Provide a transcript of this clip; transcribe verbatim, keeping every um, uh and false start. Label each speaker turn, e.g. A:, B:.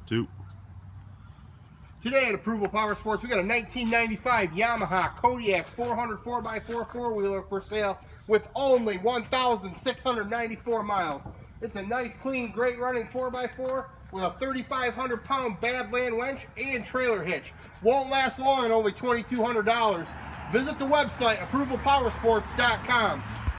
A: two.
B: Today at Approval Power Sports, we got a nineteen ninety-five Yamaha Kodiak four hundred four by four four-wheeler for sale with only one thousand six hundred ninety-four miles. It's a nice, clean, great running four by four with a thirty-five hundred pound Badland winch and trailer hitch. Won't last long at only twenty-two hundred dollars. Visit the website, approval power sports dot com.